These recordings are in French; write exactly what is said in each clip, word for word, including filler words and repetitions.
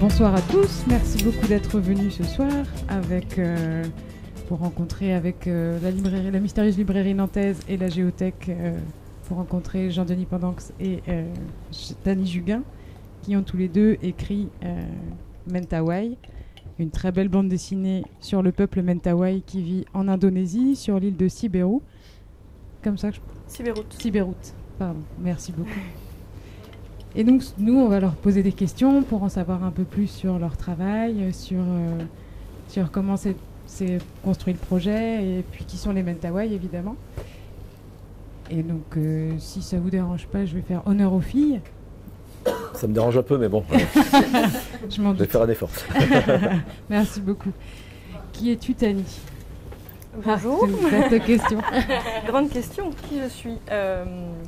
bonsoir à tous, merci beaucoup d'être venus ce soir avec, euh, pour rencontrer avec euh, la, librairie, la mystérieuse librairie nantaise et la Géothèque, euh, pour rencontrer Jean-Denis Pendanx et euh, Tanny Juguin, qui ont tous les deux écrit euh, Mentawai, une très belle bande dessinée sur le peuple Mentawai qui vit en Indonésie, sur l'île de Siberut. Comme ça que je... Siberut. Siberut, pardon, merci beaucoup. Et donc, nous, on va leur poser des questions pour en savoir un peu plus sur leur travail, sur, euh, sur comment s'est construit le projet, et puis qui sont les Mentawai, évidemment. Et donc, euh, si ça ne vous dérange pas, je vais faire honneur aux filles. Ça me dérange un peu, mais bon. je m'en doute. Je vais faire un effort. Merci beaucoup. Qui es-tu, Tanny? Bonjour. Ah, cette question. Grande question. Qui je suis? euh,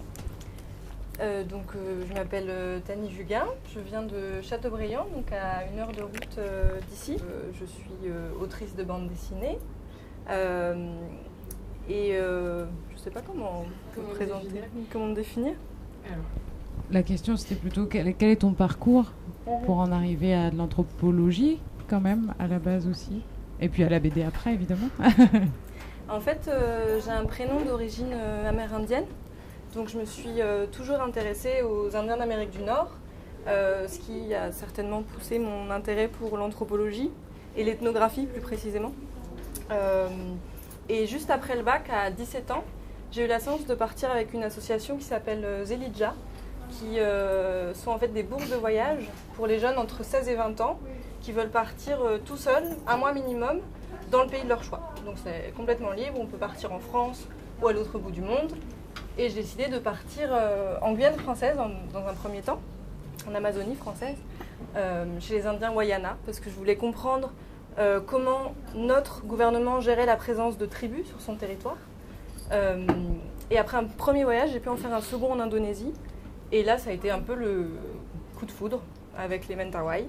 euh, Donc, euh, je m'appelle euh, Tanny Juguin. Je viens de Châteaubriand, donc à une heure de route euh, d'ici. Euh, je suis euh, autrice de bande dessinée. Euh, et euh, je ne sais pas comment me présenter, comment me définir. Alors. La question, c'était plutôt quel, quel est ton parcours pour en arriver à de l'anthropologie, quand même, à la base aussi, et puis à la B D après, évidemment. En fait, euh, j'ai un prénom d'origine euh, amérindienne, donc je me suis euh, toujours intéressée aux Indiens d'Amérique du Nord, euh, ce qui a certainement poussé mon intérêt pour l'anthropologie et l'ethnographie plus précisément. Euh, et juste après le bac, à dix-sept ans, j'ai eu la chance de partir avec une association qui s'appelle euh, Zelidja, qui euh, sont en fait des bourses de voyage pour les jeunes entre seize et vingt ans qui veulent partir euh, tout seuls, un mois minimum, dans le pays de leur choix. Donc c'est complètement libre, on peut partir en France ou à l'autre bout du monde. Et j'ai décidé de partir euh, en Guyane française en, dans un premier temps, en Amazonie française, euh, chez les Indiens Wayana, parce que je voulais comprendre euh, comment notre gouvernement gérait la présence de tribus sur son territoire. Euh, et après un premier voyage, j'ai pu en faire un second en Indonésie. Et là, ça a été un peu le coup de foudre avec les Mentawai.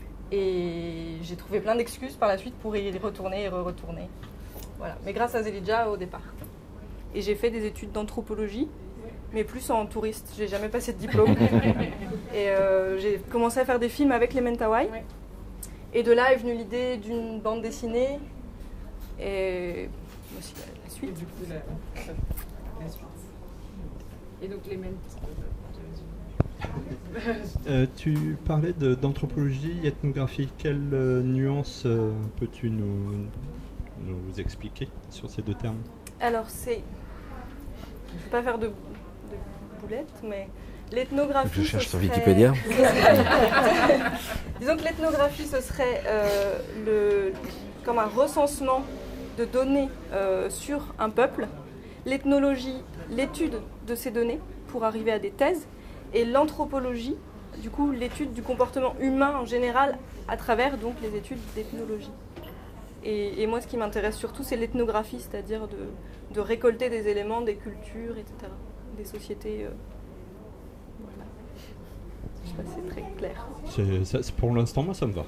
Et j'ai trouvé plein d'excuses par la suite pour y retourner et re-retourner. Voilà. Mais grâce à Zelidja au départ. Et j'ai fait des études d'anthropologie, mais plus en touriste. J'ai jamais passé de diplôme. Et euh, j'ai commencé à faire des films avec les Mentawai. Et de là est venue l'idée d'une bande dessinée. Et aussi la, la suite. Et du coup, la, la suite. Et donc les Mentawai. Euh, tu parlais d'anthropologie, ethnographie. Quelle euh, nuance euh, peux-tu nous, nous expliquer sur ces deux termes? Alors, c'est... Je ne vais pas faire de, de boulettes, mais l'ethnographie... Je cherche sur serait... Wikipédia. Disons que l'ethnographie, ce serait euh, le... comme un recensement de données euh, sur un peuple. L'ethnologie, l'étude de ces données pour arriver à des thèses. Et l'anthropologie, du coup, l'étude du comportement humain en général à travers donc les études d'ethnologie. Et, et moi, ce qui m'intéresse surtout, c'est l'ethnographie, c'est-à-dire de, de récolter des éléments, des cultures, et cetera, des sociétés. Euh, voilà. Je ne sais pas si c'est très clair. Ça, pour l'instant, moi, ça me va.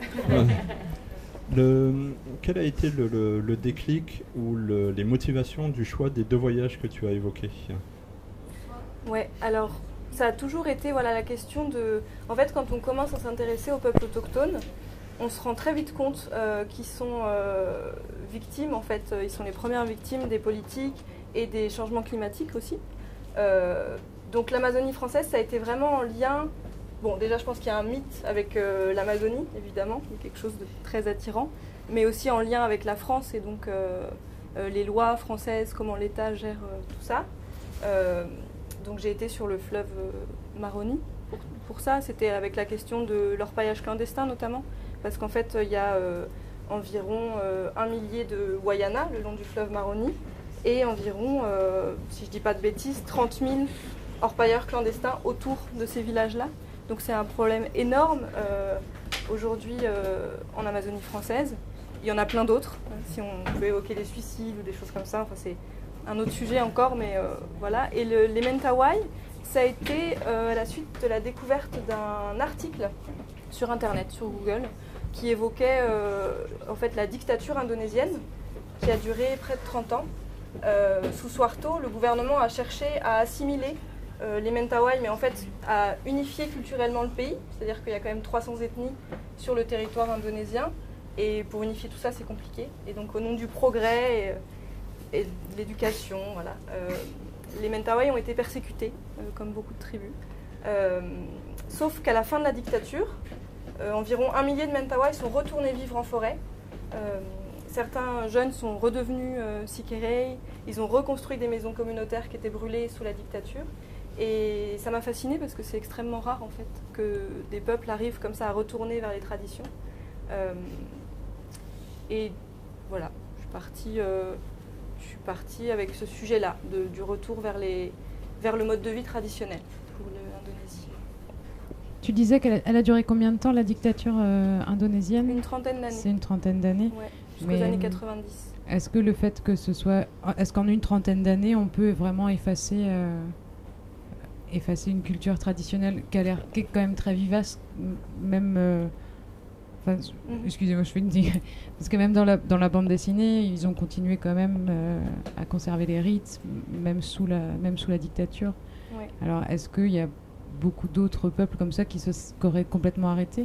Le, quel a été le, le, le déclic ou le, les motivations du choix des deux voyages que tu as évoqués? Ouais, alors... Ça a toujours été voilà, la question de... En fait, quand on commence à s'intéresser aux peuples autochtones, on se rend très vite compte euh, qu'ils sont euh, victimes, en fait. Ils sont les premières victimes des politiques et des changements climatiques aussi. Euh, donc l'Amazonie française, ça a été vraiment en lien... Bon, déjà, je pense qu'il y a un mythe avec euh, l'Amazonie, évidemment, qui est quelque chose de très attirant, mais aussi en lien avec la France et donc euh, euh, les lois françaises, comment l'État gère euh, tout ça. Euh, Donc j'ai été sur le fleuve Maroni pour, pour ça, c'était avec la question de l'orpaillage clandestin notamment, parce qu'en fait il y a euh, environ euh, un millier de Wayana le long du fleuve Maroni et environ, euh, si je dis pas de bêtises, trente mille orpailleurs clandestins autour de ces villages-là. Donc c'est un problème énorme euh, aujourd'hui euh, en Amazonie française. Il y en a plein d'autres, si on peut évoquer les suicides ou des choses comme ça, enfin c'est un autre sujet encore, mais euh, voilà. Et le, les Mentawai, ça a été euh, à la suite de la découverte d'un article sur Internet, sur Google, qui évoquait euh, en fait la dictature indonésienne, qui a duré près de trente ans. Euh, sous Suharto, le gouvernement a cherché à assimiler euh, les Mentawai, mais en fait à unifier culturellement le pays, c'est-à-dire qu'il y a quand même trois cents ethnies sur le territoire indonésien, et pour unifier tout ça c'est compliqué. Et donc au nom du progrès et, et de l'éducation, voilà, euh, les Mentawai ont été persécutés, euh, comme beaucoup de tribus. Euh, sauf qu'à la fin de la dictature, euh, environ un millier de Mentawai sont retournés vivre en forêt. Euh, certains jeunes sont redevenus euh, sikerei, ils ont reconstruit des maisons communautaires qui étaient brûlées sous la dictature. Et ça m'a fascinée parce que c'est extrêmement rare en fait que des peuples arrivent comme ça à retourner vers les traditions. Euh, et voilà, je suis partie, euh, je suis partie avec ce sujet-là, de, du retour vers, les, vers le mode de vie traditionnel pour l'Indonésie. Tu disais qu'elle a, elle a duré combien de temps la dictature euh, indonésienne? Une trentaine d'années. C'est une trentaine d'années. Ouais, jusqu'aux Mais, années quatre-vingt-dix. Est-ce que le fait que ce soit, est-ce qu'en une trentaine d'années, on peut vraiment effacer, euh, effacer une culture traditionnelle qui a l'air, qui est quand même très vivace, même. Euh, Enfin, Mm-hmm. excusez-moi, je fais une digue. Parce que même dans la, dans la bande dessinée, ils ont continué quand même euh, à conserver les rites, même sous la, même sous la dictature. Ouais. Alors, est-ce qu'il y a beaucoup d'autres peuples comme ça qui se qui auraient complètement arrêté?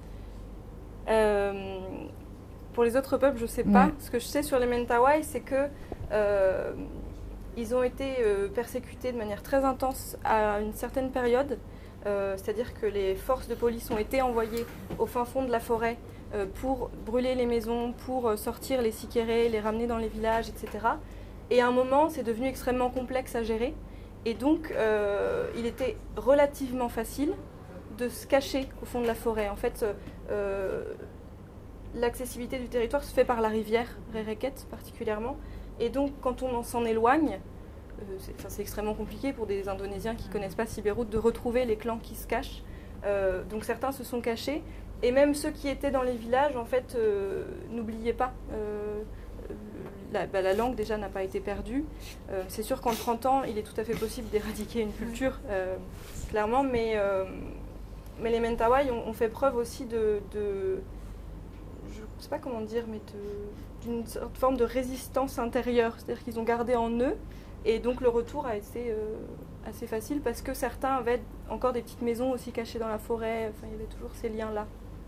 Euh, pour les autres peuples, je ne sais pas. Ouais. Ce que je sais sur les Mentawai, c'est que euh, ils ont été euh, persécutés de manière très intense à une certaine période. Euh, c'est-à-dire que les forces de police ont été envoyées au fin fond de la forêt euh, pour brûler les maisons, pour euh, sortir les sikerei, les ramener dans les villages, et cetera. Et à un moment, c'est devenu extrêmement complexe à gérer. Et donc, euh, il était relativement facile de se cacher au fond de la forêt. En fait, euh, l'accessibilité du territoire se fait par la rivière, Rereket particulièrement. Et donc, quand on s'en éloigne, C'est, enfin, c'est extrêmement compliqué pour des Indonésiens qui ne connaissent pas Siberut de retrouver les clans qui se cachent. Euh, donc certains se sont cachés. Et même ceux qui étaient dans les villages, en fait, euh, n'oubliez pas, euh, la, bah, la langue déjà n'a pas été perdue. Euh, c'est sûr qu'en trente ans, il est tout à fait possible d'éradiquer une culture, euh, clairement. Mais, euh, mais les Mentawai ont, ont fait preuve aussi de, de je ne sais pas comment dire, mais de, d'une sorte, forme de résistance intérieure. C'est-à-dire qu'ils ont gardé en eux. Et donc le retour a été euh, assez facile parce que certains avaient encore des petites maisons aussi cachées dans la forêt. Enfin, il y avait toujours ces liens-là.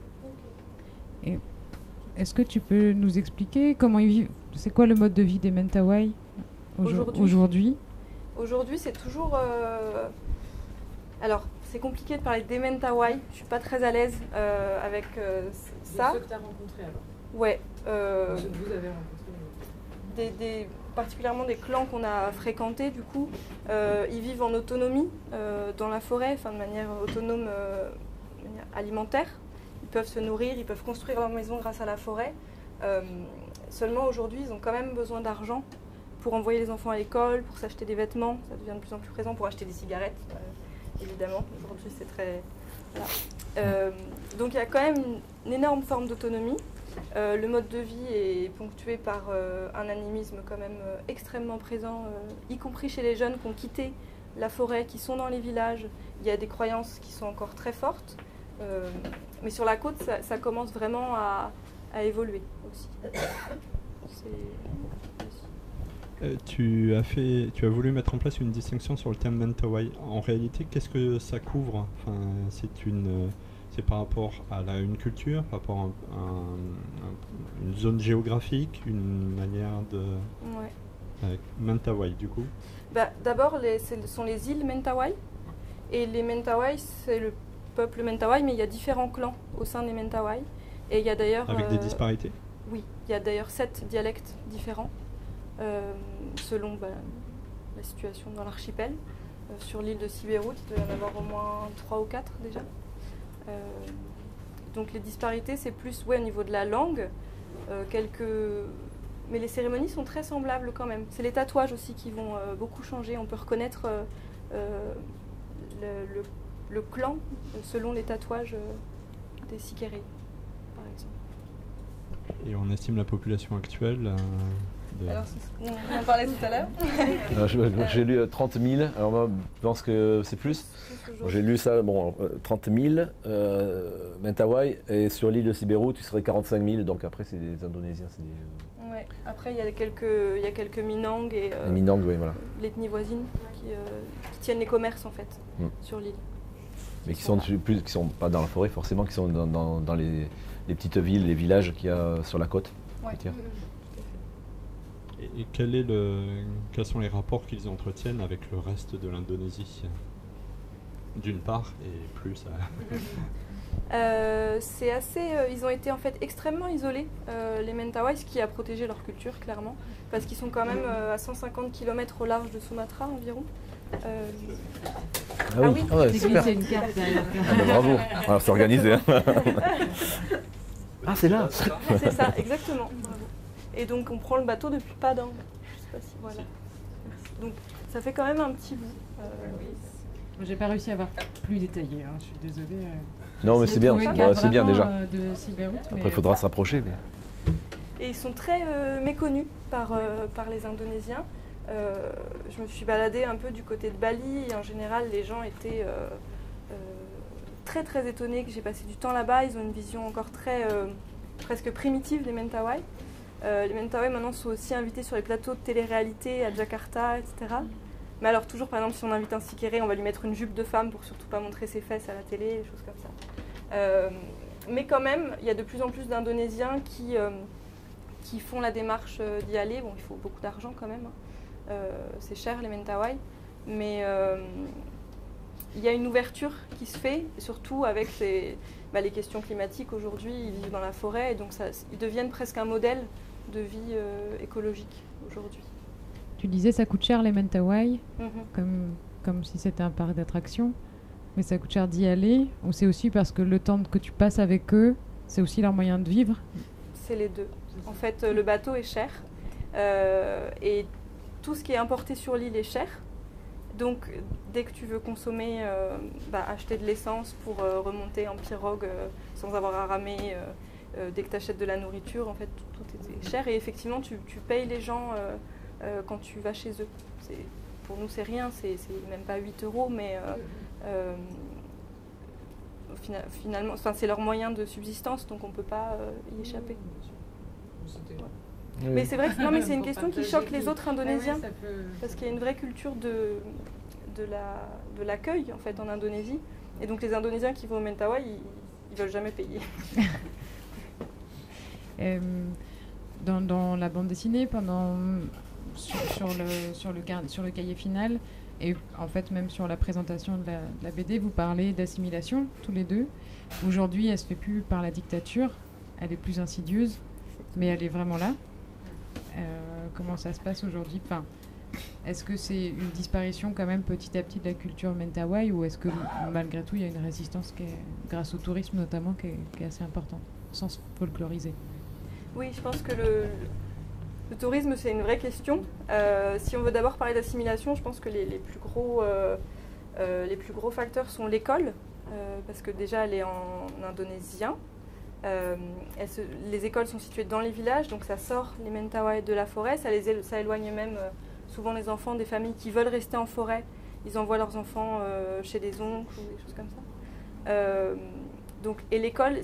Et est-ce que tu peux nous expliquer comment ils vivent? C'est quoi le mode de vie des Mentawai aujourd'hui Aujourd'hui, Aujourd'hui, c'est toujours... Euh... Alors, c'est compliqué de parler des Mentawai. Je ne suis pas très à l'aise euh, avec euh, ça. De ceux que tu as rencontrés alors? Ouais. Euh... Ceux que vous avez rencontrés? Des... des... particulièrement des clans qu'on a fréquentés, du coup, euh, ils vivent en autonomie euh, dans la forêt, enfin de manière autonome, euh, de manière alimentaire. Ils peuvent se nourrir, ils peuvent construire leur maison grâce à la forêt. Euh, seulement aujourd'hui, ils ont quand même besoin d'argent pour envoyer les enfants à l'école, pour s'acheter des vêtements. Ça devient de plus en plus présent, pour acheter des cigarettes, euh, évidemment. Aujourd'hui, c'est très... Voilà. Euh, donc il y a quand même une, une énorme forme d'autonomie. Euh, le mode de vie est ponctué par euh, un animisme quand même euh, extrêmement présent, euh, y compris chez les jeunes qui ont quitté la forêt, qui sont dans les villages. Il y a des croyances qui sont encore très fortes, euh, mais sur la côte, ça, ça commence vraiment à, à évoluer aussi. Euh, tu, as fait, tu as voulu mettre en place une distinction sur le terme Mentawai. En réalité, qu'est-ce que ça couvre? Enfin, c'est une... C'est par rapport à la, une culture, par rapport à, un, un, une zone géographique, une manière de... Ouais. Avec Mentawai, du coup bah, D'abord, ce sont les îles Mentawai. Et les Mentawai, c'est le peuple Mentawai, mais il y a différents clans au sein des Mentawai. Et il y a d'ailleurs... Avec euh, des disparités? Oui, il y a d'ailleurs sept dialectes différents, euh, selon bah, la situation dans l'archipel. Euh, sur l'île de Siberut, il doit y en avoir au moins trois ou quatre déjà. Euh, donc les disparités, c'est plus ouais, au niveau de la langue, euh, quelques... mais les cérémonies sont très semblables quand même. C'est les tatouages aussi qui vont euh, beaucoup changer. On peut reconnaître euh, euh, le, le, le clan selon les tatouages euh, des sikerei, par exemple. Et on estime la population actuelle euh, de... Alors, c'est ce qu'on en parlait tout à l'heure. Non, je- moi, J'ai lu euh, trente mille, alors moi je pense que c'est plus. Bon, J'ai lu ça, bon, euh, trente mille, euh, Mentawai, et sur l'île de Siberut, tu serais quarante-cinq mille, donc après c'est des Indonésiens, c'est des... Ouais. Après, il y a quelques, il y a quelques Minang et euh, Les Minang, oui, voilà. l'ethnie voisine qui, euh, qui tiennent les commerces en fait Mm. sur l'île. Mais qui sont, plus, qui sont pas dans la forêt forcément, qui sont dans, dans, dans les, les petites villes, les villages qu'il y a sur la côte. Ouais. côtière. Et, et quel est le, quels sont les rapports qu'ils entretiennent avec le reste de l'Indonésie, d'une part, et plus à... Euh, c'est assez, euh, ils ont été en fait extrêmement isolés, euh, les Mentawai, ce qui a protégé leur culture clairement, parce qu'ils sont quand même euh, à cent cinquante kilomètres au large de Sumatra environ. Euh, Ah oui, Ah oui. ah ouais, J'ai super. glissé une carte derrière. Ah bah, bravo, alors c'est organisé. Hein. Ah c'est là. c'est ça, exactement. Bravo. Et donc on prend le bateau depuis Padang. Je sais pas si voilà. Merci. Donc ça fait quand même un petit bout. Euh, J'ai pas réussi à avoir plus détaillé, hein. Je suis désolée. euh. Non mais J'ai c'est bien, trouvé une ouais, carte c'est bien vraiment, déjà. euh, de Silverwood, mais- Après il faudra se rapprocher. Mais... Et ils sont très euh, méconnus par, euh, par les Indonésiens. Euh, je me suis baladée un peu du côté de Bali et en général les gens étaient euh, euh, très très étonnés que j'ai passé du temps là-bas. Ils ont une vision encore très euh, presque primitive des Mentawai. Euh, les Mentawai maintenant sont aussi invités sur les plateaux de télé-réalité à Jakarta, et cetera. Mais alors toujours par exemple si on invite un Sikéré, on va lui mettre une jupe de femme pour surtout pas montrer ses fesses à la télé, des choses comme ça. Euh, mais quand même, il y a de plus en plus d'Indonésiens qui, euh, qui font la démarche euh, d'y aller. Bon, il faut beaucoup d'argent quand même. Hein. Euh, c'est cher les Mentawai, mais euh, il y a une ouverture qui se fait, surtout avec ces, bah, les questions climatiques. Aujourd'hui, ils vivent dans la forêt, et donc ça, ils deviennent presque un modèle de vie euh, écologique aujourd'hui. Tu disais ça coûte cher les Mentawai, Mm-hmm. comme, comme si c'était un parc d'attractions, mais ça coûte cher d'y aller, ou c'est aussi parce que le temps que tu passes avec eux, c'est aussi leur moyen de vivre? C'est les deux. En fait, euh, le bateau est cher, euh, et tout ce qui est importé sur l'île est cher. Donc, dès que tu veux consommer, euh, bah, acheter de l'essence pour euh, remonter en pirogue euh, sans avoir à ramer, euh, euh, dès que tu achètes de la nourriture, en fait, tout, tout est cher. Et effectivement, tu, tu payes les gens euh, euh, quand tu vas chez eux. C'est, pour nous, c'est rien, c'est, c'est même pas huit euros, mais euh, euh, fina- finalement, c'est leur moyen de subsistance, donc on ne peut pas euh, y échapper. Oui. Mais c'est vrai que non, mais c'est une Pour question qui partager choque les tout. autres Indonésiens. Ah ouais, ça peut- Parce qu'il y a une vraie culture de, de, la, de l'accueil en fait en Indonésie. Et donc les Indonésiens qui vont au Mentawai, ils, ils veulent jamais payer. Euh, dans, dans la bande dessinée, pendant sur, sur le sur le gar- sur le cahier final, et en fait même sur la présentation de la, de la B D, vous parlez d'assimilation tous les deux. Aujourd'hui, elle se fait plus par la dictature, elle est plus insidieuse, mais elle est vraiment là. Euh, comment ça se passe aujourd'hui? Enfin, est-ce que c'est une disparition quand même petit à petit de la culture Mentawai, ou est-ce que malgré tout il y a une résistance qui est, grâce au tourisme notamment, qui est, qui est assez importante, sans se folkloriser? Oui, je pense que le, le tourisme c'est une vraie question. Euh, si on veut d'abord parler d'assimilation, je pense que les, les, plus, gros, euh, euh, les plus gros facteurs sont l'école, euh, parce que déjà elle est en indonésien. Euh, elle se, les écoles sont situées dans les villages, donc ça sort les Mentawai de la forêt, ça, les, ça éloigne même euh, souvent les enfants des familles qui veulent rester en forêt. Ils envoient leurs enfants euh, chez des oncles ou des choses comme ça. Euh, donc, et l'école,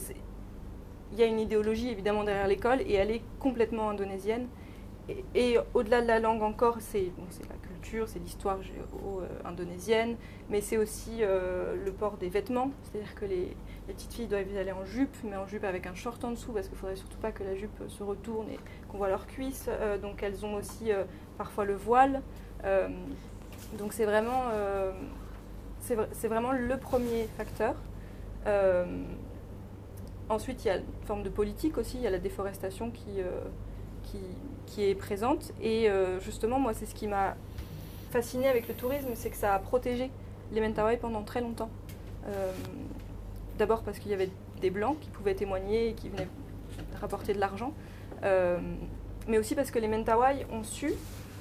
il y a une idéologie évidemment derrière l'école, et elle est complètement indonésienne. Et, et au-delà de la langue encore, c'est, bon, c'est la culture, c'est l'histoire géo-indonésienne, mais c'est aussi euh, le port des vêtements, c'est-à-dire que les, les petites filles doivent y aller en jupe, mais en jupe avec un short en dessous, parce qu'il ne faudrait surtout pas que la jupe se retourne et qu'on voit leurs cuisses. Euh, donc elles ont aussi euh, parfois le voile. Euh, donc c'est vraiment, euh, c'est, c'est vraiment le premier facteur. Euh, ensuite, il y a une forme de politique aussi, il y a la déforestation qui, euh, qui, qui est présente. Et euh, justement, moi, c'est ce qui m'a fascinée avec le tourisme, c'est que ça a protégé les Mentawai pendant très longtemps. Euh, D'abord parce qu'il y avait des Blancs qui pouvaient témoigner et qui venaient rapporter de l'argent, euh, mais aussi parce que les Mentawai ont su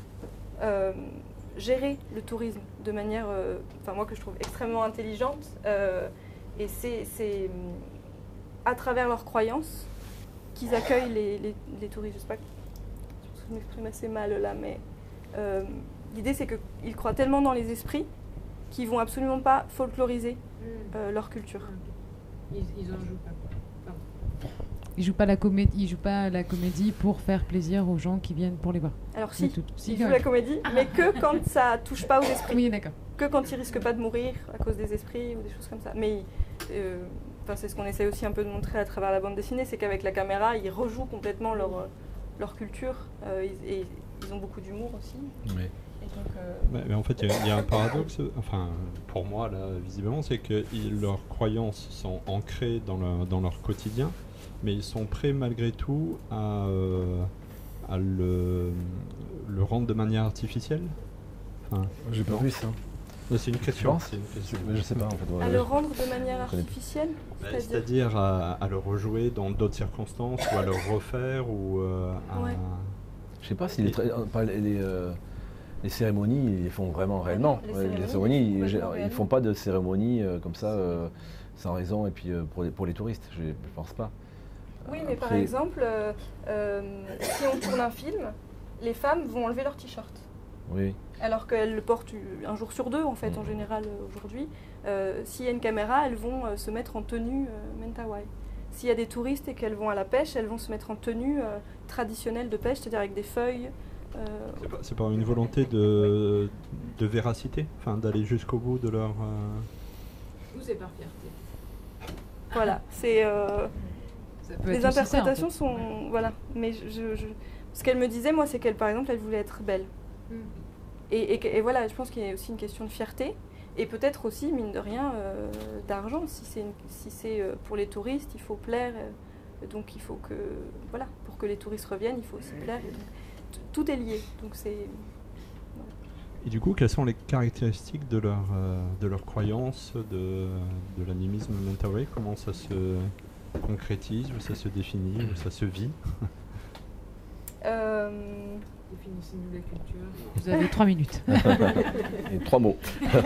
euh, gérer le tourisme de manière, euh, enfin moi que je trouve extrêmement intelligente, euh, et c'est, c'est à travers leurs croyances qu'ils accueillent les, les, les touristes. Je sais pas, je m'exprime assez mal là, mais euh, l'idée c'est qu'ils croient tellement dans les esprits qu'ils vont absolument pas folkloriser euh, leur culture. Ils, ils en jouent pas. Pardon. Ils jouent pas la comédie, ils jouent pas la comédie pour faire plaisir aux gens qui viennent pour les voir. Alors C'est si, tout. Si, ils quand jouent même. la comédie, mais que quand ça touche pas aux esprits. Oui, d'accord. Que quand ils risquent pas de mourir à cause des esprits ou des choses comme ça. Mais euh, enfin, c'est ce qu'on essaie aussi un peu de montrer à travers la bande dessinée, c'est qu'avec la caméra, ils rejouent complètement leur, euh, leur culture euh, ils- et ils ont beaucoup d'humour aussi. Oui. Et donc, euh, Mais, mais en fait, il y, a- il y a un paradoxe, enfin, pour moi, là, visiblement, c'est que ils- leurs croyances sont ancrées dans, le- dans leur quotidien, mais ils sont prêts, malgré tout, à, euh, à le, le rendre de manière artificielle. Enfin, J'ai pas non. vu ça. Mais c'est une question. penses c'est une question. Mais je sais pas en fait. à ouais. le rendre de manière Je connais- artificielle, Bah, c'est-à-dire C'est-à-dire à, à le rejouer dans d'autres circonstances, ou à le refaire, ou euh, à... Ouais. Je sais pas si les, tra- euh, pas les, les, euh, les cérémonies, ils les font vraiment réellement. les Ouais, cérémonies, Les cérémonies, ils ils, font ils complètement font pas de cérémonies euh, comme ça euh, sans raison et puis euh, pour, les, pour les touristes, je, je pense pas. Oui, mais par Après- exemple, euh, euh, si on tourne un film, les femmes vont enlever leur t-shirt. Oui, Alors qu'elles le portent un jour sur deux, en fait, Mm. en général, euh, aujourd'hui. Euh, S'il y a une caméra, elles vont euh, se mettre en tenue euh, mentawai. S'il y a des touristes et qu'elles vont à la pêche, elles vont se mettre en tenue euh, traditionnelle de pêche, c'est-à-dire avec des feuilles. euh, C'est pas, c'est pas une volonté de, de véracité, enfin d'aller jusqu'au bout de leur... euh, Ou c'est par fierté. voilà, c'est... euh, Ça peut les être aussi ça, en interprétations fait. sont... Voilà, mais je, je- je- ce qu'elle me disait, moi, c'est qu'elle, par exemple, elle voulait être belle. Et, et que- et voilà, je pense qu'il y a aussi une question de fierté. Et peut-être aussi, mine de rien, euh, d'argent. Si c'est une- si c'est, euh, pour les touristes, il faut plaire. euh, donc il faut que... Voilà, pour que les touristes reviennent, il faut aussi plaire. Et donc, t- tout est lié. Donc c'est... Et du coup, quelles sont les caractéristiques de leur, euh, de leur croyance, de, de l'animisme mentawai? Comment ça se concrétise, ou ça se définit, ou ça se vit? Euh, Définissez-nous la culture. Vous avez trois minutes. et trois mots.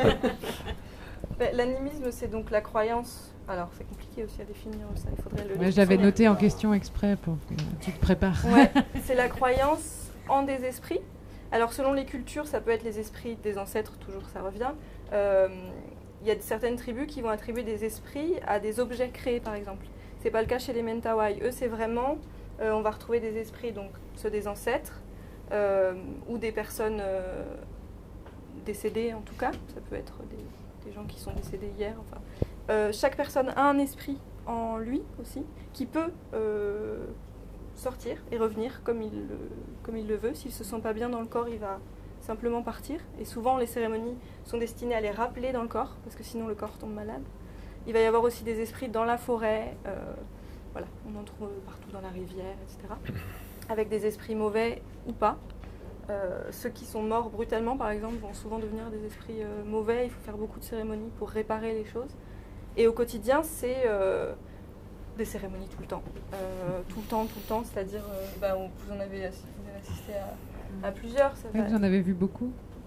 ben, l'animisme, c'est donc la croyance... Alors, c'est compliqué aussi à définir ça, il faudrait le... Ouais, je l'avais définir. noté en question exprès pour que tu te prépares. Ouais, c'est la croyance en des esprits. Alors selon les cultures, ça peut être les esprits des ancêtres, toujours ça revient. Euh, Il y a certaines tribus qui vont attribuer des esprits à des objets créés par exemple. C'est pas le cas chez les Mentawai. Eux c'est vraiment, euh, on va retrouver des esprits, donc ceux des ancêtres, euh, ou des personnes euh, décédées en tout cas. Ça peut être des, des gens qui sont décédés hier. Enfin, Euh, chaque personne a un esprit en lui aussi, qui peut euh, sortir et revenir comme il, le, comme il le veut. S'il ne se sent pas bien dans le corps, il va simplement partir. Et souvent, les cérémonies sont destinées à les rappeler dans le corps, parce que sinon le corps tombe malade. Il va y avoir aussi des esprits dans la forêt, euh, voilà, on en trouve partout dans la rivière, et cetera. Avec des esprits mauvais ou pas. Euh, ceux qui sont morts brutalement, par exemple, vont souvent devenir des esprits euh, mauvais. Il faut faire beaucoup de cérémonies pour réparer les choses. Et au quotidien, c'est euh, des cérémonies tout le temps. Euh, tout le temps, tout le temps, c'est-à-dire, euh, bah, on- vous en avez, assi- vous avez assisté à, à plusieurs. Ça Ouais, va- vous en avez vu beaucoup.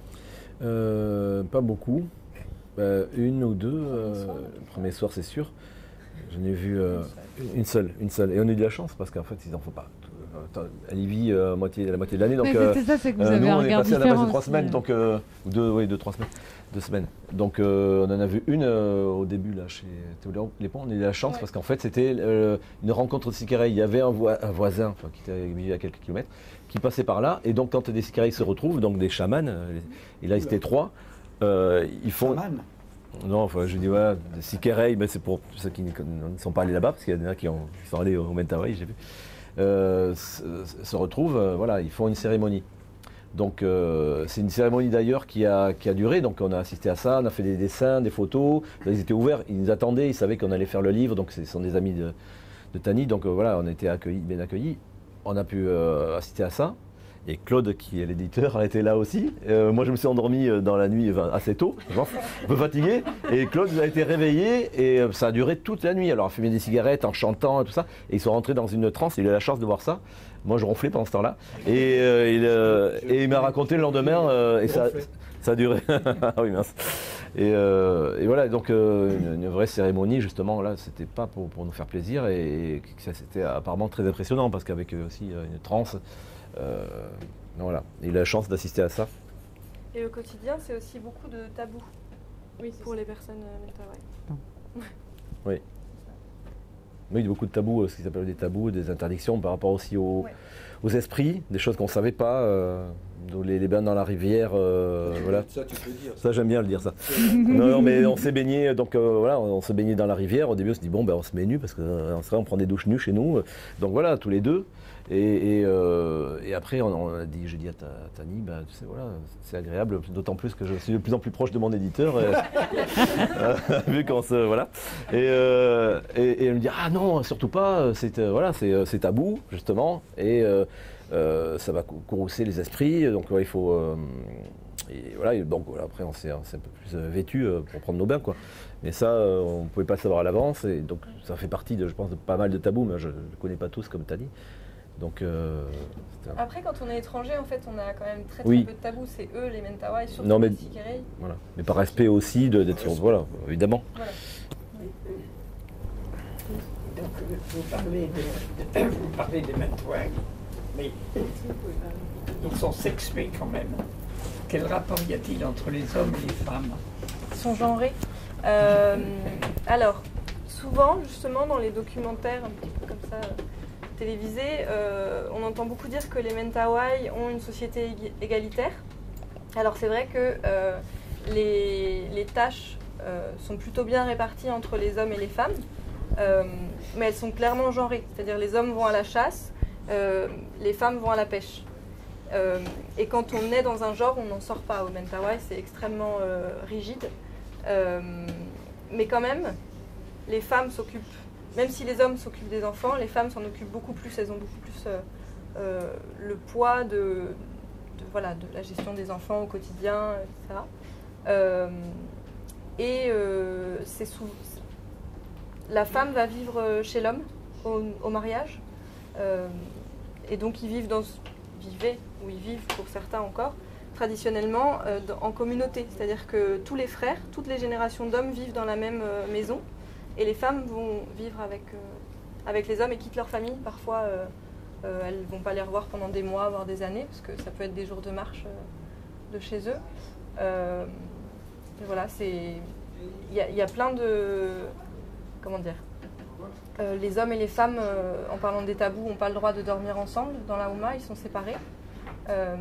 Euh, pas beaucoup. Euh, une ou deux. euh, le premier soir, c'est sûr. J'en ai vu euh, une seule, une seule. Et on a eu de la chance parce qu'en fait, ils n'en font pas. Attends, Elle y vit euh, moitié, la moitié de l'année. Donc, Mais euh, c'était ça, c'est que vous euh, avez nous, un on est regard passé à la base différent de trois aussi, semaines, euh. donc euh, ou deux, oui, deux, trois semaines, deux semaines. Donc euh, on en a vu une euh, au début là chez Théo Lépon. On a eu de la chance Ouais. parce qu'en fait c'était euh, une rencontre de sicarii. Il y avait un, voi- un voisin, enfin, qui était vivait à quelques kilomètres, qui passait par là. Et donc quand des sicarii se retrouvent, donc des chamans, euh, et là ils étaient trois, euh, ils font. Chaman. Non, enfin, je dis voilà, des sicarii, mais c'est pour ceux qui ne ne sont pas allés là-bas, parce qu'il y en a qui, ont, qui sont allés au Mentawai, j'ai vu. Euh, se, se retrouvent, euh, voilà, ils font une cérémonie. Donc euh, c'est une cérémonie d'ailleurs qui a, qui a duré, donc on a assisté à ça, on a fait des dessins, des photos, ils étaient ouverts, ils nous attendaient, ils savaient qu'on allait faire le livre, donc ce sont des amis de, de Tani, donc euh, voilà, on a été accueillis, bien accueillis, on a pu euh, assister à ça. Et Claude, qui est l'éditeur, était là aussi. Euh, moi, je me suis endormi euh, dans la nuit enfin, assez tôt, je pense, un peu fatigué. Et Claude a été réveillé et euh, ça a duré toute la nuit. Alors, on fumait des cigarettes en chantant et tout ça. Et ils sont rentrés dans une transe. Il a eu la chance de voir ça. Moi, je ronflais pendant ce temps-là. Et, euh, il, euh, et il m'a raconté le lendemain. euh, et ça, ça a duré. Ah oui, mince. Et, euh, et voilà, donc euh, une, une vraie cérémonie, justement, là, c'était pas pour, pour nous faire plaisir. Et, et ça, c'était apparemment très impressionnant parce qu'avec euh, aussi euh, une transe. Euh, voilà, il a eu la chance d'assister à ça. Et au quotidien, c'est aussi beaucoup de tabous Oui, c'est pour ça. les personnes euh, Mentawai. Oui. Oui, il y a beaucoup de tabous, ce qu'ils appellent des tabous, des interdictions par rapport aussi aux, Ouais. aux esprits, des choses qu'on ne savait pas, euh, les, les bains dans la rivière, euh, voilà. Ça, tu peux dire. Ça, j'aime bien le dire, ça. non, non, mais on s'est baigné, donc euh, voilà, on, on s'est baigné dans la rivière. Au début, on se dit, bon, ben, on se met nu, parce qu'on euh, on prend des douches nues chez nous. Donc voilà, tous les deux. Et, et, euh, et après, on, on a dit, j'ai dit à ta, Tani, ben, tu sais, voilà, c'est agréable, d'autant plus que je suis de plus en plus proche de mon éditeur, euh, euh, vu qu'on se, voilà. Et, euh, et, et elle me dit, ah non, surtout pas, c'est, euh, voilà, c'est, c'est tabou, justement, et euh, euh, ça va cou- courroucer les esprits, donc ouais, il faut... euh, et voilà, et donc voilà, après on s'est, on s'est un peu plus euh, vêtu euh, pour prendre nos bains, quoi. Mais ça, euh, on ne pouvait pas le savoir à l'avance, et donc ça fait partie, de, je pense, de pas mal de tabous, mais je ne connais pas tous comme Tani. Donc, euh, c'était un- Après, quand on est étranger, en fait, on a quand même très, très Oui. peu de tabous. C'est eux, les Mentawai, surtout Non, mais- les Sikerei. voilà. Mais par respect aussi de- d'être sur, voilà, évidemment. Voilà. Donc, vous parlez, de, de- vous parlez des Mentawai, mais ils sont sexués quand même. Quel rapport y a-t-il entre les hommes et les femmes? Sont genrés. Euh, alors, souvent, justement, dans les documentaires un petit peu comme ça, euh, télévisés, euh, on entend beaucoup dire que les Mentawai ont une société ég- égalitaire. Alors, c'est vrai que euh, les, les tâches euh, sont plutôt bien réparties entre les hommes et les femmes, euh, mais elles sont clairement genrées. C'est-à-dire, les hommes vont à la chasse, euh, les femmes vont à la pêche. Euh, et quand on est dans un genre, on n'en sort pas. Au Mentawai, c'est extrêmement euh, rigide. Euh, mais quand même, les femmes s'occupent, même si les hommes s'occupent des enfants, les femmes s'en occupent beaucoup plus. Elles ont beaucoup plus euh, euh, le poids de, de, voilà, de la gestion des enfants au quotidien, et cetera. Euh, et euh, c'est sous... la femme va vivre chez l'homme au, au mariage. Euh, et donc ils vivent dans... vivaient, ou ils vivent pour certains encore, traditionnellement euh, dans- en communauté. C'est-à-dire que tous les frères, toutes les générations d'hommes vivent dans la même euh, maison, et les femmes vont vivre avec, euh, avec les hommes et quittent leur famille. Parfois, euh, euh, elles ne vont pas les revoir pendant des mois, voire des années, parce que ça peut être des jours de marche euh, de chez eux. Euh, et voilà, c'est... Il y, a- il y a plein de... Comment dire Euh, les hommes et les femmes, euh, en parlant des tabous, n'ont pas le droit de dormir ensemble dans la Houma, ils sont séparés. Euh,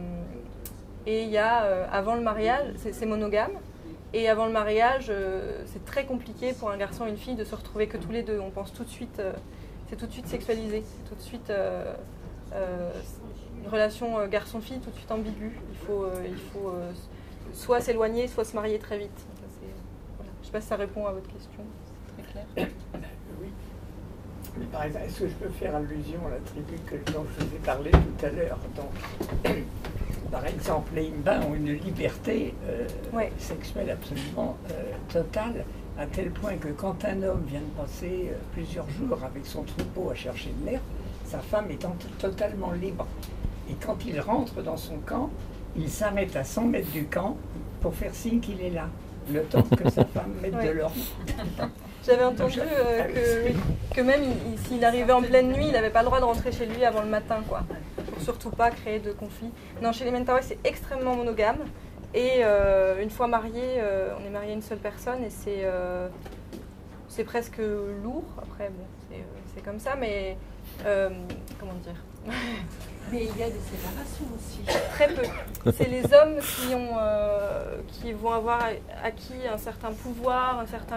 et il y a, euh, avant le mariage, c'est, c'est monogame, et avant le mariage, euh, c'est très compliqué pour un garçon et une fille de se retrouver que tous les deux. On pense tout de suite, euh, c'est tout de suite sexualisé, c'est tout de suite euh, euh, une relation euh, garçon-fille tout de suite ambiguë. Il faut, euh, il faut euh, soit s'éloigner, soit se marier très vite. Ça, c'est, voilà. Je ne sais pas si ça répond à votre question, c'est très clair. Oui. Mais par exemple, est-ce que je peux faire allusion à la tribu que, dont je vous ai parlé tout à l'heure? Donc, par exemple, les Imba ont une liberté euh, Ouais. sexuelle absolument euh, totale, à tel point que quand un homme vient de passer euh, plusieurs jours avec son troupeau à chercher de l'herbe, sa femme est en- totalement libre. Et quand il rentre dans son camp, il s'arrête à cent mètres du camp pour faire signe qu'il est là, le temps que sa femme mette Ouais. de l'ordre. J'avais entendu euh, que, oui, que même il- il- s'il arrivait en pleine nuit, il n'avait pas le droit de rentrer chez lui avant le matin, quoi. Pour surtout pas créer de conflits. Non, chez les Mentawai, c'est extrêmement monogame. Et euh, une fois marié, euh, on est marié à une seule personne et c'est euh, c'est presque lourd. Après, bon, c'est, euh, c'est comme ça, mais euh, comment dire Mais il y a des séparations aussi. Très peu. C'est les hommes qui, ont, euh, qui vont avoir acquis un certain pouvoir, un certain...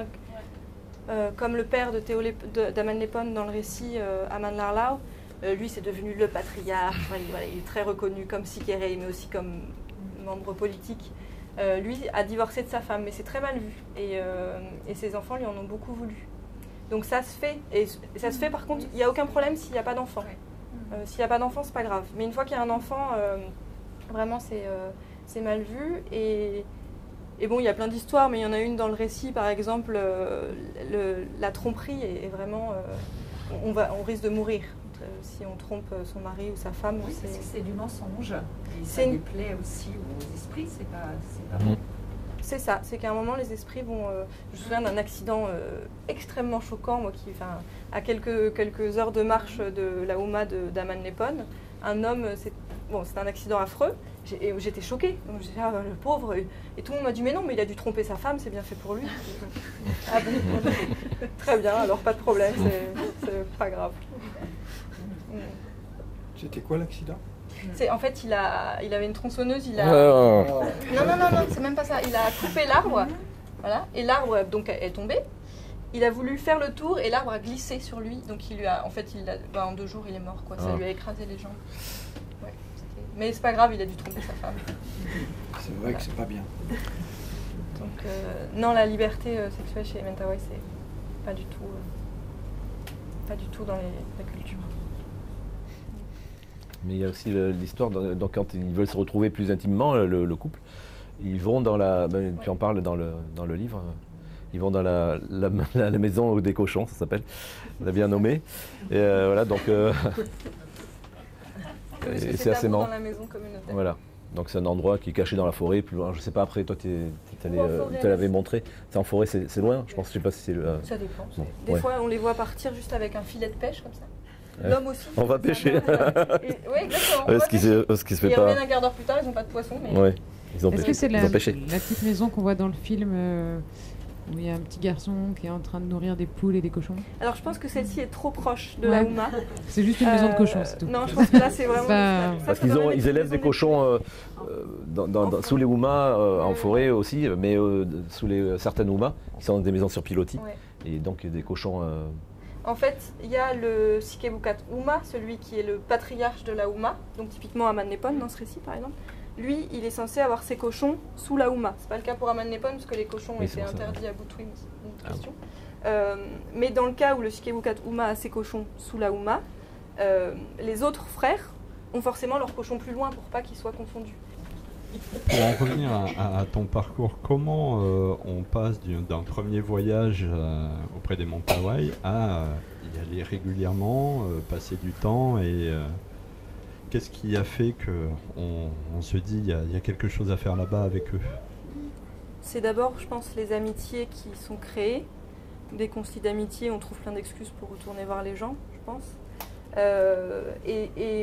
Euh, comme le père de Théo Lép- de- d'Aman Lepon dans le récit euh, Aman Larlau, euh, lui c'est devenu le patriarche, voilà, il, voilà, il est très reconnu comme Sikerei, mais aussi comme membre politique. Euh, lui a divorcé de sa femme, mais c'est très mal vu, et, euh, et ses enfants lui en ont beaucoup voulu. Donc ça se fait, et, et ça se fait par contre, il n'y a aucun problème s'il n'y a pas d'enfant. Euh, s'il n'y a pas d'enfant, c'est pas grave. Mais une fois qu'il y a un enfant, euh, vraiment c'est euh, c'est mal vu. Et, et bon, il y a plein d'histoires, mais il y en a une dans le récit, par exemple, euh, le, la tromperie est, est vraiment... euh, on, va, on risque de mourir euh, si on trompe son mari ou sa femme. Oui, c'est- parce que c'est du mensonge. Et C'est ça une- déplaît aussi aux esprits, c'est pas, c'est pas Mhm. bon. C'est ça, c'est qu'à un moment les esprits vont... euh, je me souviens d'un accident euh, extrêmement choquant, moi qui, enfin, à quelques, quelques heures de marche de la Houma de- d'Aman Lepon, un homme, c'est, bon, c'était un accident affreux, j'ai- et j'étais choquée, donc j'ai dit, ah, le pauvre, et, et tout le monde m'a dit, mais non, mais il a dû tromper sa femme, c'est bien fait pour lui. Ah bon. Très bien, alors pas de problème, c'est c'est pas grave. C'était quoi l'accident? C'est, en fait, il, a, il avait une tronçonneuse, il a... Oh. Non, non, non, non, c'est même pas ça. Il a coupé l'arbre, voilà, et l'arbre donc est tombé. Il a voulu faire le tour et l'arbre a glissé sur lui, donc il lui a, en fait, il a, bah, en deux jours, il est mort, quoi. Ça Ah. lui a écrasé les jambes. Ouais, mais c'est pas grave, il a dû tromper sa femme. C'est vrai que c'est pas bien. Donc, euh, non, la liberté euh, sexuelle chez les Mentawai, c'est pas du tout, euh, pas du tout dans les, la culture. Mais il y a aussi le- l'histoire, dans- donc quand ils veulent se retrouver plus intimement, le, le couple, ils vont dans la, ben, tu en parles dans le, dans le livre, ils vont dans la, la, la- la maison des cochons, ça s'appelle, on l'a bien nommé. Et euh, voilà, donc euh, Parce et que c'est assez tabou marrant. dans la maison communautaire. Voilà. Donc c'est un endroit qui est caché dans la forêt, plus loin. Je sais pas après, toi tu Ou en forêt, l'avais là. montré. C'est en forêt, c'est c'est loin. Je pense, je sais pas si c'est le. euh, Ça dépend. Bon, Des ouais. fois, on les voit partir juste avec un filet de pêche comme ça. Ouais. L'homme aussi. On va Ça pêcher. va, euh, et- Oui, exactement. on Ouais, va ce qui pêcher. se, ce qui se Et fait ils reviennent pas. un quart d'heure plus tard, ils n'ont pas de poisson. Mais... Ouais, ils ont Est-ce pêché. que c'est Ils la, ont pêché. la petite maison qu'on voit dans le film euh, où il y a un petit garçon qui est en train de nourrir des poules et des cochons? Alors je pense que celle-ci est trop proche de Ouais. la Houma. C'est juste une maison de Euh, cochons, c'est tout. Non, je pense que là c'est vraiment. Bah, ça, Parce ça qu'ils doit ont, être ils une élèvent maison des de- cochons euh, euh, dans, dans- dans- sous les houmas, euh, en Ouais. forêt aussi, mais euh, sous les certaines houmas, qui sont des maisons sur pilotis, Ouais. et donc des cochons. euh, En fait, il y a le Sikebukat Houma, celui qui est le patriarche de la Houma, donc typiquement Aman Nepon dans ce récit par exemple. Lui, il est censé avoir ses cochons sous la Houma. C'est pas le cas pour Aman Nepon parce que les cochons Oui, c'est étaient pour ça, interdits à Boutwim, c'est une autre Ah question. Euh, mais dans le cas où le Sikebukat Houma a ses cochons sous la Houma, euh, les autres frères ont forcément leurs cochons plus loin pour pas qu'ils soient confondus. Pour en revenir à, à- à ton parcours, comment euh, on passe du- d'un premier voyage euh, auprès des Mentawai à euh, y aller régulièrement, euh, passer du temps et euh, qu'est-ce qui a fait qu'on on se dit il y, a- il y a quelque chose à faire là-bas avec eux? C'est d'abord, je pense, les amitiés qui sont créées. Dès qu'on se lie d'amitié, on trouve plein d'excuses pour retourner voir les gens, je pense. Euh, et, et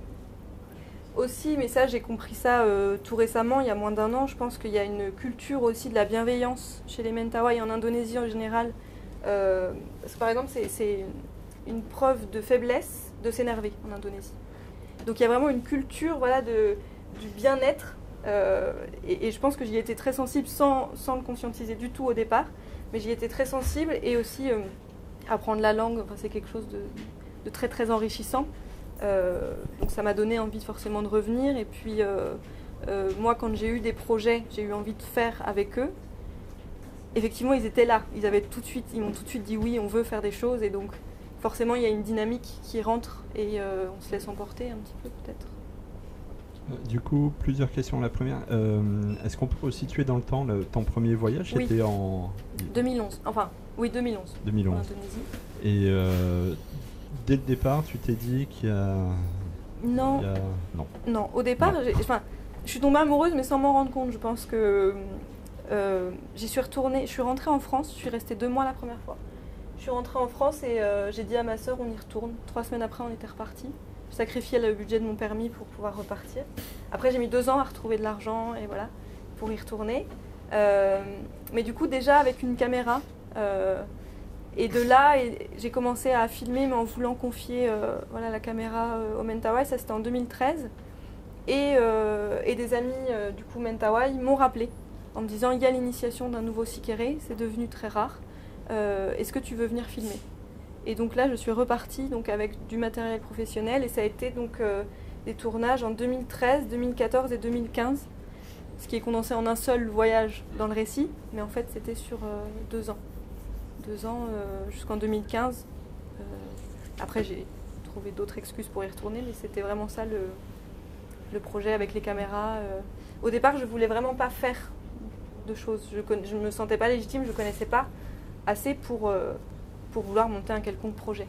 aussi, mais ça, j'ai compris ça euh, tout récemment, il y a moins d'un an, je pense qu'il y a une culture aussi de la bienveillance chez les Mentawai et en Indonésie en général. Euh, parce que par exemple, c'est- c'est une preuve de faiblesse de s'énerver en Indonésie. Donc il y a vraiment une culture voilà, de, du bien-être. Euh, et, et je pense que j'y étais très sensible sans, sans le conscientiser du tout au départ, mais j'y étais très sensible et aussi euh, apprendre la langue, enfin, c'est quelque chose de, de très très enrichissant. Euh, donc ça m'a donné envie forcément de revenir et puis euh, euh, moi quand j'ai eu des projets, j'ai eu envie de faire avec eux. Effectivement ils étaient là, ils avaient tout de suite, ils m'ont tout de suite dit oui on veut faire des choses et donc forcément il y a une dynamique qui rentre et euh, on se laisse emporter un petit peu peut-être. Euh, Du coup, plusieurs questions. La première, euh, est-ce qu'on peut resituer dans le temps le, ton premier voyage? Oui. C'était en deux mille onze, enfin oui deux mille onze. deux mille En onze. Indonésie. Et euh, dès le départ, tu t'es dit qu'il y a... Non, il y a- Non. non. Au départ, Non. j'ai- enfin, je suis tombée amoureuse, mais sans m'en rendre compte. Je pense que euh, j'y suis retournée. Je suis rentrée en France. Je suis restée deux mois la première fois. Je suis rentrée en France et euh, j'ai dit à ma sœur, on y retourne. Trois semaines après, on était repartis. Je sacrifiais le budget de mon permis pour pouvoir repartir. Après, j'ai mis deux ans à retrouver de l'argent et voilà pour y retourner. Euh, mais du coup, déjà avec une caméra. euh, Et de là, et- j'ai commencé à filmer, mais en voulant confier euh, voilà, la caméra euh, au Mentawai. Ça, c'était en deux mille treize. Et, euh, et des amis euh, du coup Mentawai m'ont rappelé en me disant il y a l'initiation d'un nouveau sikéré, c'est devenu très rare. Euh, Est-ce que tu veux venir filmer? Et donc là, je suis repartie donc, avec du matériel professionnel. Et ça a été donc euh, des tournages en deux mille treize, deux mille quatorze et deux mille quinze. Ce qui est condensé en un seul voyage dans le récit. Mais en fait, c'était sur euh, deux ans. Deux ans euh, jusqu'en deux mille quinze. Euh, après, j'ai trouvé d'autres excuses pour y retourner, mais c'était vraiment ça le, le projet avec les caméras. euh. Au départ, je voulais vraiment pas faire de choses. Je ne me sentais pas légitime, je ne connaissais pas assez pour, euh, pour vouloir monter un quelconque projet.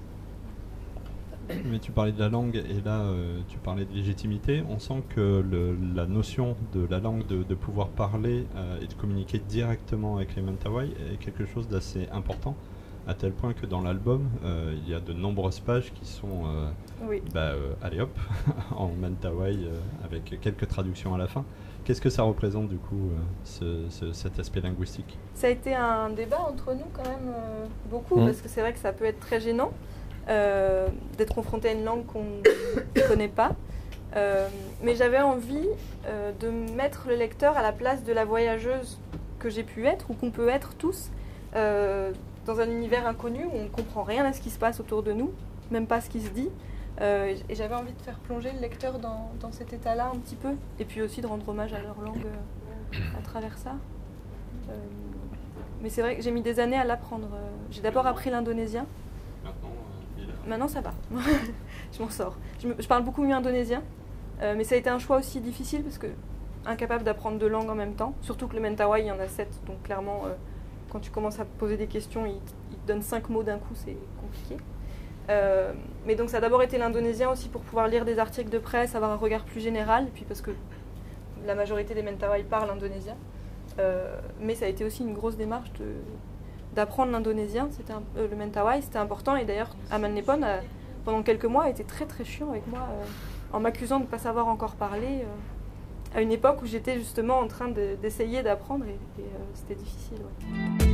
Mais tu parlais de la langue et là euh, tu parlais de légitimité. On sent que le- la notion de la langue, de, de pouvoir parler euh, et de communiquer directement avec les Mentawai est quelque chose d'assez important, à tel point que dans l'album, euh, il y a de nombreuses pages qui sont, euh, Oui. bah, euh, allez hop, en Mentawai euh, avec quelques traductions à la fin. Qu'est-ce que ça représente du coup, euh, ce, ce, cet aspect linguistique? Ça a été un débat entre nous quand même euh, beaucoup, Mmh. parce que c'est vrai que ça peut être très gênant euh, d'être confronté à une langue qu'on ne connaît pas. Euh, mais j'avais envie euh, de mettre le lecteur à la place de la voyageuse que j'ai pu être, ou qu'on peut être tous, euh, dans un univers inconnu où on ne comprend rien à ce qui se passe autour de nous, même pas ce qui se dit. Euh, et j'avais envie de faire plonger le lecteur dans, dans cet état-là un petit peu, et puis aussi de rendre hommage à leur langue euh, à travers ça. Euh, mais c'est vrai que j'ai mis des années à l'apprendre. Euh, j'ai d'abord appris l'indonésien. Maintenant, euh, il est- Maintenant ça va, je m'en sors. Je, me- je parle beaucoup mieux indonésien, euh, mais ça a été un choix aussi difficile parce que incapable d'apprendre deux langues en même temps, surtout que le mentawai il y en a sept, donc clairement euh, quand tu commences à poser des questions, il, t- il te donne cinq mots d'un coup, c'est compliqué. Euh, mais donc ça a d'abord été l'indonésien aussi pour pouvoir lire des articles de presse, avoir un regard plus général, et puis parce que la majorité des mentawai parlent indonésien. Euh, mais ça a été aussi une grosse démarche de, d'apprendre l'indonésien, c'était un, euh, le mentawai, c'était important. Et d'ailleurs, Aman Nepon, a, pendant quelques mois, a été très très chiant avec moi, euh, en m'accusant de ne pas savoir encore parler, euh, à une époque où j'étais justement en train de, d'essayer d'apprendre, et, et euh, c'était difficile. Ouais.